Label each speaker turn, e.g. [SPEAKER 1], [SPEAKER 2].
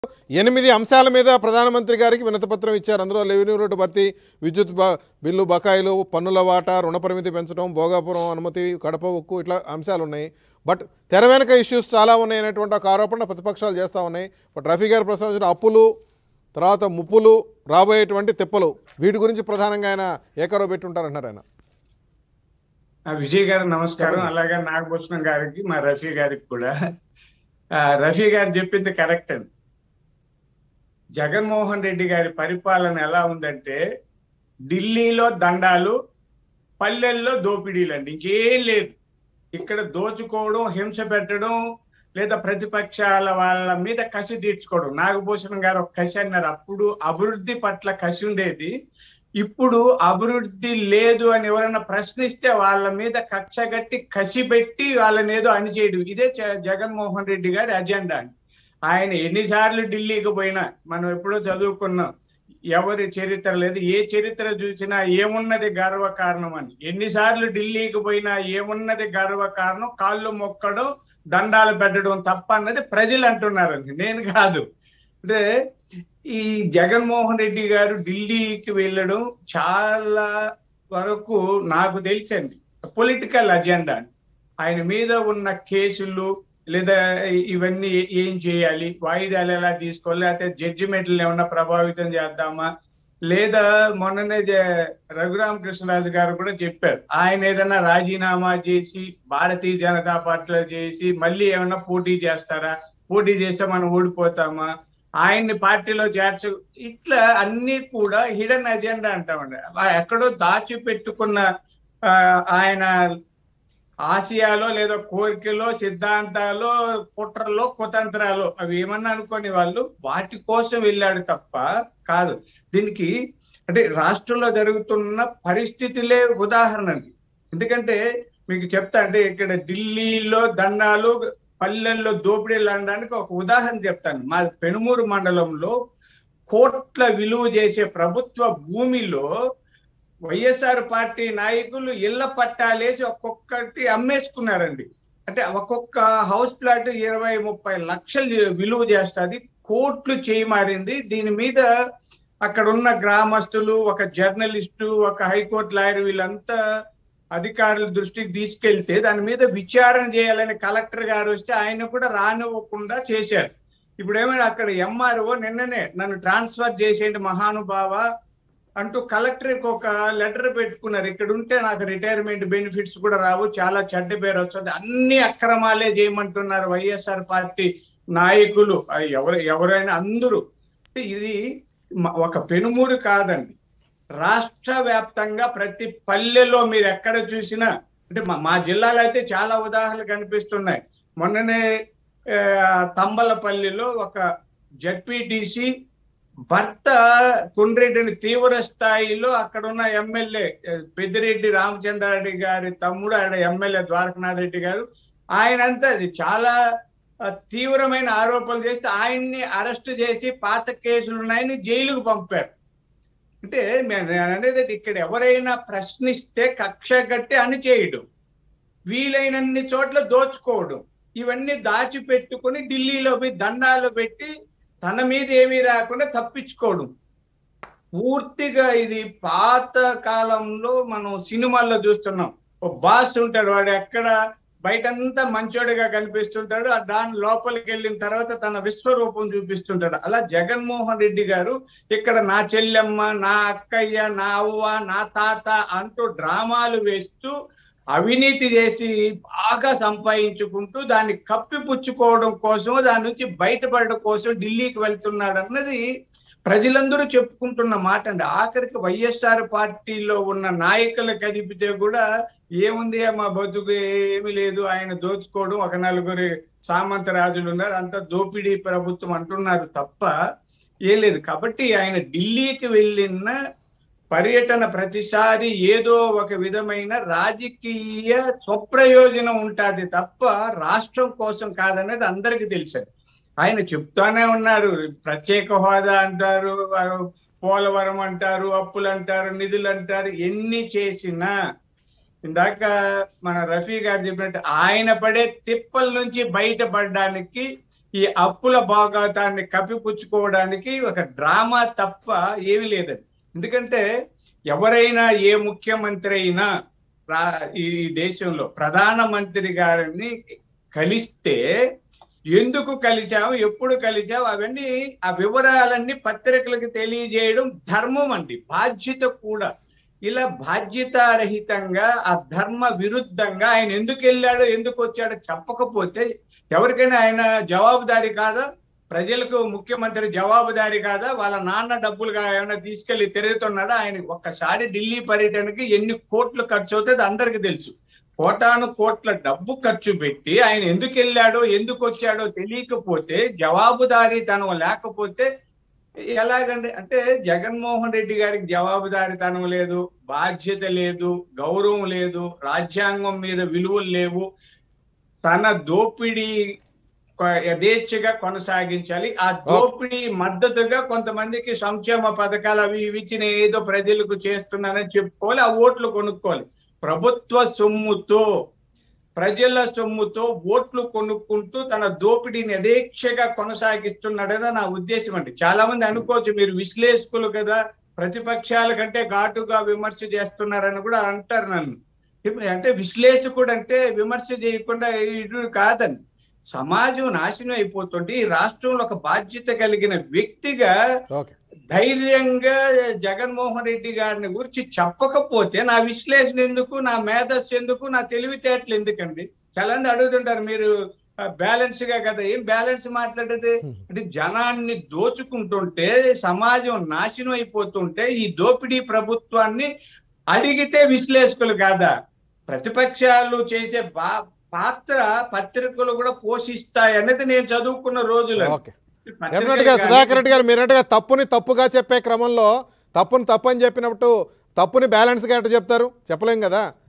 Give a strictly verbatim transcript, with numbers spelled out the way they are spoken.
[SPEAKER 1] ఎనిమిది అంశాల మీద ప్రధానమంత్రి గారికి వినతిపత్రం ఇచ్చారు. అందులో రెవెన్యూ రోడ్డు భర్తీ, విద్యుత్ బిల్లు బకాయిలు, పన్నుల వాటా, రుణ పరిమితి పెంచడం, భోగాపురం అనుమతి, కడప ఉక్కు ఇట్లా అంశాలు ఉన్నాయి. బట్ తెర వెనక ఇష్యూస్ చాలా ఉన్నాయి అనేటువంటి ఒక ఆరోపణ ప్రతిపక్షాలు చేస్తూ ఉన్నాయి. బట్ రఫీ గారు ప్రస్తావించిన అప్పులు, తర్వాత ముప్పులు, రాబోయేటువంటి తిప్పలు, వీటి గురించి ప్రధానంగా ఆయన ఏకరో పెట్టి ఉంటారంటున్నారు. ఆయన
[SPEAKER 2] విజయ్ గారు నమస్కారం. అలాగే నాగభూషణం గారికి, మా రఫీ గారికి కూడా. రఫీ గారు చెప్పింది కరెక్ట్ అండి. జగన్మోహన్ రెడ్డి గారి పరిపాలన ఎలా ఉందంటే ఢిల్లీలో దండాలు, పల్లెల్లో దోపిడీలు అండి, ఇంకేం లేదు. ఇక్కడ దోచుకోవడం, హింస పెట్టడం, లేదా ప్రతిపక్షాల వాళ్ళ మీద కసి తీర్చుకోవడం. నాగభూషణం గారు ఒక కసి అన్నారు. అప్పుడు అభివృద్ధి పట్ల కసి ఉండేది, ఇప్పుడు అభివృద్ధి లేదు అని ఎవరైనా ప్రశ్నిస్తే వాళ్ళ మీద కక్ష గట్టి కసి పెట్టి వాళ్ళని ఏదో అణిచేయడం. ఇదే జగన్మోహన్ రెడ్డి గారి అజెండా. ఆయన ఎన్నిసార్లు ఢిల్లీకి పోయినా మనం ఎప్పుడో చదువుకున్నాం, ఎవరి చరిత్ర లేదు, ఏ చరిత్ర చూసినా ఏమున్నది గర్వ కారణం అని. ఎన్నిసార్లు ఢిల్లీకి పోయినా ఏమున్నది గర్వ కారణం, కాళ్ళు మొక్కడం, దండాలు పెట్టడం తప్ప అన్నది ప్రజలు అంటున్నారు, నేను కాదు. అంటే ఈ జగన్మోహన్ రెడ్డి గారు ఢిల్లీకి వెళ్ళడం చాలా వరకు నాకు తెలిసండి పొలిటికల్ అజెండా. ఆయన మీద ఉన్న కేసులు లేదా ఇవన్నీ ఏం చేయాలి, వాయిదాలు ఎలా తీసుకోవాలి, లేకపోతే జడ్జిమెంట్లు ఏమన్నా ప్రభావితం చేద్దామా, లేదా మొన్ననే రఘురామకృష్ణరాజు గారు కూడా చెప్పారు, ఆయన ఏదైనా రాజీనామా చేసి భారతీయ జనతా పార్టీలో చేసి మళ్ళీ ఏమన్నా పోటీ చేస్తారా, పోటీ చేస్తే మనం ఓడిపోతామా, ఆయన్ని పార్టీలో చేర్చు, ఇట్లా అన్ని కూడా హిడెన్ అజెండా అంటామండి. ఎక్కడో దాచి పెట్టుకున్న ఆయన ఆశయాలో లేదా కోరికలో, సిద్ధాంతాలో, కుట్రలో, కుతంత్రాలు అవి ఏమన్నా అనుకోని వాళ్ళు వాటి కోసం వెళ్ళాడు తప్ప కాదు. దీనికి అంటే రాష్ట్రంలో జరుగుతున్న పరిస్థితులే ఉదాహరణ అండి. ఎందుకంటే మీకు చెప్తా, అంటే ఇక్కడ ఢిల్లీలో దండాలు, పల్లెల్లో దోపిడీలు అనడానికి ఒక ఉదాహరణ చెప్తాను. మా పెనుమూరు మండలంలో కోట్ల విలువ చేసే ప్రభుత్వ భూమిలో వైఎస్ఆర్ పార్టీ నాయకులు ఇళ్ల పట్టాలేసి ఒక్కొక్కటి అమ్మేసుకున్నారండి. అంటే ఒక్కొక్క హౌస్ ప్లాట్ ఇరవై ముప్పై లక్షలు విలువ చేస్తుంది, కోట్లు చేయి మారింది. దీని మీద అక్కడ ఉన్న గ్రామస్తులు, ఒక జర్నలిస్టు, ఒక హైకోర్టు లాయర్ వీళ్ళంతా అధికారుల దృష్టికి తీసుకెళ్తే దాని మీద విచారణ చేయాలని కలెక్టర్ గారు వస్తే ఆయన కూడా రానివ్వకుండా చేశారు. ఇప్పుడు ఏమైనా అక్కడ ఎంఆర్ఓ నిన్ననే నన్ను ట్రాన్స్ఫర్ చేసేయండి మహానుభావ అంటూ కలెక్టర్కి ఒక లెటర్ పెట్టుకున్నారు. ఇక్కడ ఉంటే నాకు రిటైర్మెంట్ బెనిఫిట్స్ కూడా రావు, చాలా చెడ్డ పేరు వస్తుంది, అన్ని అక్రమాలే చేయమంటున్నారు వైఎస్ఆర్ పార్టీ నాయకులు, ఎవరు ఎవరైనా అందరూ. ఇది ఒక పెనుమూరు కాదండి, రాష్ట్ర వ్యాప్తంగా ప్రతి పల్లెలో మీరు ఎక్కడ చూసినా, అంటే మా జిల్లాలో అయితే చాలా ఉదాహరణలు కనిపిస్తున్నాయి. మొన్ననే తంబలపల్లిలో ఒక జడ్పీటీసీ భర్త కొండ్రెడ్డిని తీవ్ర స్థాయిలో అక్కడ ఉన్న ఎమ్మెల్యే పెద్దిరెడ్డి రామచంద్రారెడ్డి గారి తమ్ముడు, ఆయన ఎమ్మెల్యే ద్వారకనాథ్ రెడ్డి గారు, ఆయనంతా అది చాలా తీవ్రమైన ఆరోపణలు చేస్తే ఆయన్ని అరెస్ట్ చేసి పాత కేసులు ఉన్నాయని జైలుకు పంపారు. అంటే నేను అనేది ఇక్కడ ఎవరైనా ప్రశ్నిస్తే కక్ష గట్టి అని చేయడం, వీలైనన్ని చోట్ల దోచుకోవడం, ఇవన్నీ దాచిపెట్టుకుని ఢిల్లీలో పోయి దండాలు పెట్టి తన మీద ఏమీ రాకుండా తప్పించుకోవడం. పూర్తిగా ఇది పాత కాలంలో మనం సినిమాల్లో చూస్తున్నాం. ఓ బాస్ ఉంటాడు, వాడు ఎక్కడ బయటంతా మంచోడిగా కనిపిస్తుంటాడు, ఆ దాని లోపలికి వెళ్ళిన తర్వాత తన విశ్వరూపం చూపిస్తుంటాడు. అలా జగన్మోహన్ రెడ్డి గారు ఇక్కడ నా చెల్లెమ్మ, నా అక్కయ్య, నా అవ్వ, నా తాత అంటూ డ్రామాలు వేస్తూ అవినీతి చేసి బాగా సంపాదించుకుంటూ దాన్ని కప్పిపుచ్చుకోవడం కోసం, దాని నుంచి బయటపడడం కోసం ఢిల్లీకి వెళ్తున్నాడు అన్నది ప్రజలందరూ చెప్పుకుంటున్న మాట అండి. ఆఖరికి వైఎస్ఆర్ పార్టీలో ఉన్న నాయకులు కదిపితే కూడా ఏముంది మా బతుకు ఏమి లేదు, ఆయన దోచుకోవడం, ఒక నలుగురి సామంత రాజులు ఉన్నారు, అంత దోపిడీ ప్రభుత్వం అంటున్నారు తప్ప ఏం లేదు. కాబట్టి ఆయన ఢిల్లీకి వెళ్ళిన పర్యటన ప్రతిసారి ఏదో ఒక విధమైన రాజకీయ స్వప్రయోజనం ఉంటుంది తప్ప రాష్ట్రం కోసం కాదనేది అందరికీ తెలుసు. ఆయన చెప్తానే ఉన్నారు, ప్రత్యేక హోదా అంటారు, పోలవరం అంటారు, అప్పులు అంటారు, నిధులు అంటారు, ఎన్ని చేసినా ఇందాక మన రఫీ గారు చెప్పినట్టు ఆయన పడే తిప్పల నుంచి బయటపడడానికి ఈ అప్పుల భాగవతాన్ని కప్పిపుచ్చుకోవడానికి ఒక డ్రామా తప్ప ఏమీ లేదండి. ఎందుకంటే ఎవరైనా ఏ ముఖ్యమంత్రి అయినా ఈ దేశంలో ప్రధానమంత్రి గారిని కలిస్తే ఎందుకు కలిశాము, ఎప్పుడు కలిశాము, అవన్నీ ఆ వివరాలన్నీ పత్రికలకు తెలియజేయడం ధర్మం అండి, బాధ్యత కూడా. ఇలా బాధ్యతారహితంగా ఆ ధర్మ విరుద్ధంగా ఆయన ఎందుకు వెళ్ళాడో ఎందుకు వచ్చాడో చెప్పకపోతే ఎవరికైనా ఆయన జవాబుదారీ కాదా? ప్రజలకు ముఖ్యమంత్రి జవాబుదారీ కాదా? వాళ్ళ నాన్న డబ్బులుగా ఏమైనా తీసుకెళ్లి తిరుగుతున్నాడా? ఆయన ఒక్కసారి ఢిల్లీ పర్యటనకి ఎన్ని కోట్లు ఖర్చు అవుతుంది అందరికి తెలుసు. కోటాను కోట్ల డబ్బు ఖర్చు పెట్టి ఆయన ఎందుకు వెళ్ళాడో ఎందుకు వచ్చాడో తెలియకపోతే, జవాబుదారీతనం లేకపోతే ఎలాగండి? అంటే జగన్మోహన్ రెడ్డి గారికి జవాబుదారీతనం లేదు, బాధ్యత లేదు, గౌరవం లేదు, రాజ్యాంగం మీద విలువలు లేవు. తన దోపిడీ యథేచ్ఛగా కొనసాగించాలి. ఆ దోపిడీ మద్దతుగా కొంతమందికి సంక్షేమ పథకాలు అవి ఇవి ఇచ్చిన ఏదో ప్రజలకు చేస్తున్నారని చెప్పుకోవాలి, ఆ ఓట్లు కొనుక్కోవాలి. ప్రభుత్వ సొమ్ముతో ప్రజల సొమ్ముతో ఓట్లు కొనుక్కుంటూ తన దోపిడీని యథేచ్ఛగా కొనసాగిస్తున్నాడని నా ఉద్దేశం అండి. చాలా మంది అనుకోవచ్చు మీరు విశ్లేషకులు కదా, ప్రతిపక్షాల కంటే ఘాటుగా విమర్శ చేస్తున్నారని కూడా అంటారు నన్ను. అంటే విశ్లేషకుడు అంటే విమర్శ చేయకుండా ఇటు కాదండి. సమాజం నాశనం అయిపోతుంటే ఈ రాష్ట్రంలో ఒక బాధ్యత కలిగిన వ్యక్తిగా ధైర్యంగా జగన్మోహన్ రెడ్డి గారిని గురించి చెప్పకపోతే నా విశ్లేషణ ఎందుకు, నా మేధస్సు ఎందుకు, నా తెలివితేటలు ఎందుకండి? చాలా మంది అడుగుతుంటారు మీరు బ్యాలెన్స్ గా కదా, ఏం బ్యాలెన్స్ మాట్లాడేది అంటే జనాన్ని దోచుకుంటుంటే సమాజం నాశనం అయిపోతుంటే ఈ దోపిడీ ప్రభుత్వాన్ని అడిగితే విశ్లేషకులు కాదా? ప్రతిపక్షాలు చేసే బా పాత్ర పత్రికలు కూడా పోషిస్తాయి అనేది నేను చదువుకున్న రోజులు.
[SPEAKER 1] డెఫినెట్గా సుధాకర్ రెడ్డి గారు మీరన్నట్టుగా తప్పుని తప్పుగా చెప్పే క్రమంలో తప్పుని తప్పు అని చెప్పినప్పుడు తప్పుని బ్యాలెన్స్గా ఎట్లా చెప్తారు? చెప్పలేం కదా.